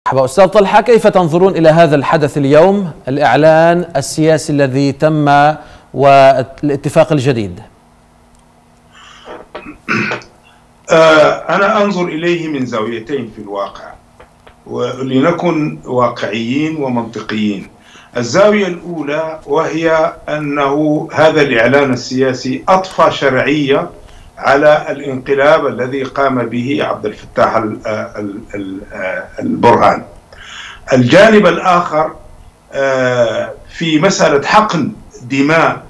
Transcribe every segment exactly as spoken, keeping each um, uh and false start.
مرحبا أستاذ طلحة، كيف تنظرون إلى هذا الحدث اليوم، الإعلان السياسي الذي تم والاتفاق الجديد؟ أنا أنظر إليه من زاويتين في الواقع، ولنكن واقعيين ومنطقيين. الزاوية الأولى وهي أنه هذا الإعلان السياسي أضفى شرعية على الانقلاب الذي قام به عبد الفتاح البرهان. الجانب الآخر في مسألة حقن دماء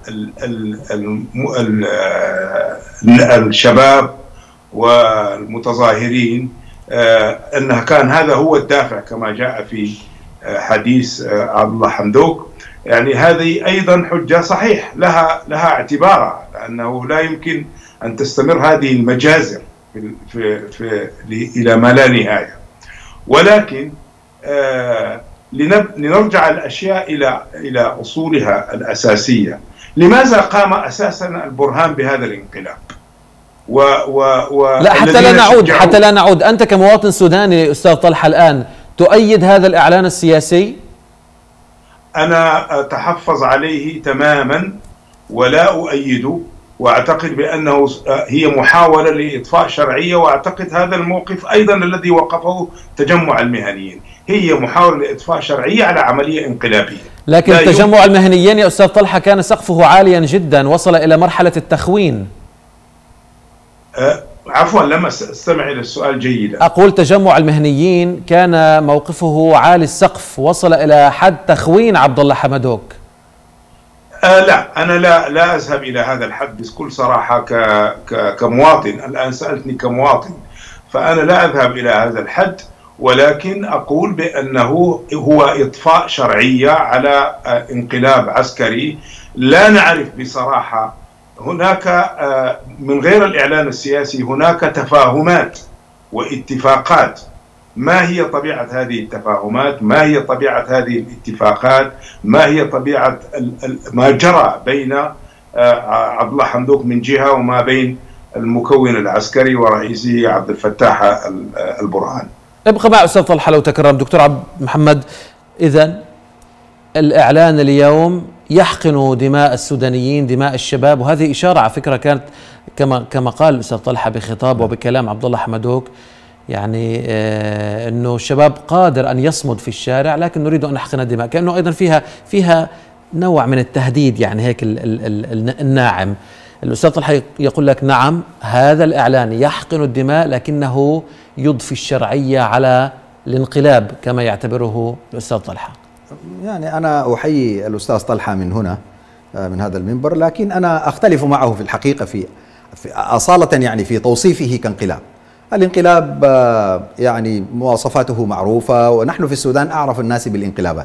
الشباب والمتظاهرين، أنه كان هذا هو الدافع كما جاء في حديث عبد الله حمدوك. يعني هذه أيضا حجة صحيح لها لها اعتبارها، لأنه لا يمكن أن تستمر هذه المجازر في في في إلى ما لا نهاية. ولكن آه لنرجع الأشياء إلى إلى أصولها الأساسية. لماذا قام أساسا البرهان بهذا الانقلاب؟ و و و لا حتى لا نعود حتى لا نعود أنت كمواطن سوداني أستاذ طلحة الآن تؤيد هذا الإعلان السياسي؟ أنا أتحفظ عليه تماما ولا أؤيده، وأعتقد بأنه هي محاولة لإضفاء شرعية، وأعتقد هذا الموقف أيضا الذي وقفه تجمع المهنيين هي محاولة لإضفاء شرعية على عملية انقلابية. لكن تجمع المهنيين يا أستاذ طلحة كان سقفه عاليا جدا، وصل إلى مرحلة التخوين. أه عفوا لم استمع إلى السؤال جيدا. أقول تجمع المهنيين كان موقفه عالي السقف، وصل إلى حد تخوين عبد الله حمدوك. آه لا أنا لا لا أذهب إلى هذا الحد بكل صراحة ك ك كمواطن. الآن سألتني كمواطن، فأنا لا أذهب إلى هذا الحد، ولكن أقول بأنه هو إضفاء شرعية على آه انقلاب عسكري. لا نعرف بصراحة، هناك آه من غير الإعلان السياسي هناك تفاهمات واتفاقات. ما هي طبيعة هذه التفاهمات؟ ما هي طبيعة هذه الاتفاقات؟ ما هي طبيعة ما جرى بين عبد الله حمدوك من جهة وما بين المكون العسكري ورئيسه عبد الفتاح البرهان؟ ابقى مع أستاذ طلحة لو تكرم. دكتور عبد محمد، إذن الإعلان اليوم يحقن دماء السودانيين، دماء الشباب، وهذه إشارة على فكرة كانت كما كما قال الأستاذ طلحة بخطاب وبكلام عبد الله حمدوك، يعني آه انه الشباب قادر ان يصمد في الشارع، لكن نريد ان نحقن الدماء، كانه ايضا فيها فيها نوع من التهديد، يعني هيك ال ال ال الناعم. الاستاذ طلحه يقول لك نعم هذا الاعلان يحقن الدماء لكنه يضفي الشرعيه على الانقلاب كما يعتبره الاستاذ طلحه. يعني انا احيي الاستاذ طلحه من هنا من هذا المنبر، لكن انا اختلف معه في الحقيقه في, في اصاله، يعني في توصيفه كانقلاب. الانقلاب يعني مواصفاته معروفة، ونحن في السودان أعرف الناس بالانقلابات.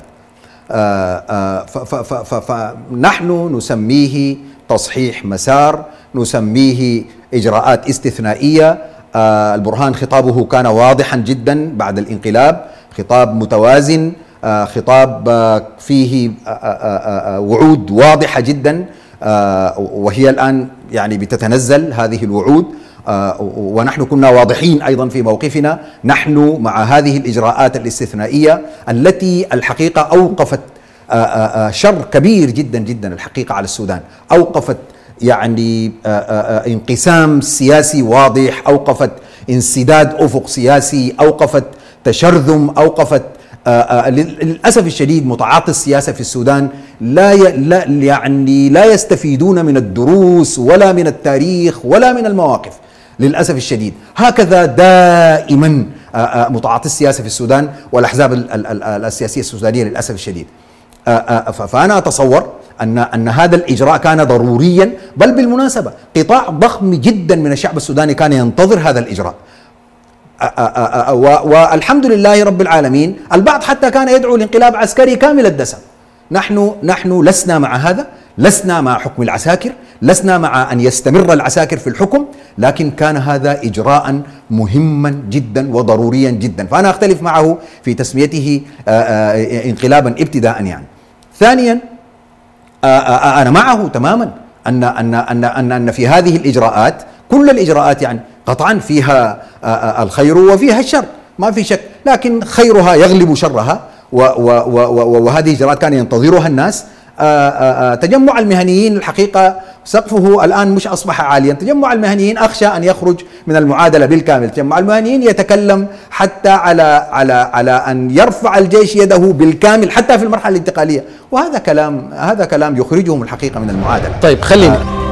فنحن نسميه تصحيح مسار، نسميه إجراءات استثنائية. البرهان خطابه كان واضحا جدا بعد الانقلاب، خطاب متوازن، خطاب فيه وعود واضحة جدا، وهي الآن يعني بتتنزل هذه الوعود. آه ونحن كنا واضحين أيضا في موقفنا. نحن مع هذه الإجراءات الاستثنائية التي الحقيقة أوقفت آه آه شر كبير جدا جدا الحقيقة على السودان، أوقفت يعني آه انقسام سياسي واضح، أوقفت انسداد أفق سياسي، أوقفت تشرذم، أوقفت آه آه للأسف الشديد متعاطي السياسة في السودان لا, لا يعني لا يستفيدون من الدروس ولا من التاريخ ولا من المواقف للأسف الشديد. هكذا دائما متعاطي السياسة في السودان والأحزاب السياسية السودانية للأسف الشديد. فأنا أتصور أن أن هذا الإجراء كان ضروريا، بل بالمناسبة قطاع ضخم جدا من الشعب السوداني كان ينتظر هذا الإجراء. والحمد لله رب العالمين. البعض حتى كان يدعو لانقلاب عسكري كامل الدسم. نحن نحن لسنا مع هذا، لسنا مع حكم العساكر، لسنا مع أن يستمر العساكر في الحكم، لكن كان هذا إجراء مهما جدا وضروريا جدا. فأنا أختلف معه في تسميته انقلابا ابتداء. يعني ثانيا أنا معه تماما أن أن أن أن أن في هذه الإجراءات، كل الإجراءات يعني قطعا فيها الخير وفيها الشر، ما في شك، لكن خيرها يغلب شرها، وهذه إجراءات كان ينتظرها الناس. آآ آآ تجمع المهنيين الحقيقة سقفه الآن مش أصبح عاليا. تجمع المهنيين أخشى أن يخرج من المعادلة بالكامل. تجمع المهنيين يتكلم حتى على على على أن يرفع الجيش يده بالكامل حتى في المرحلة الانتقالية، وهذا كلام هذا كلام يخرجهم الحقيقة من المعادلة. طيب خلينا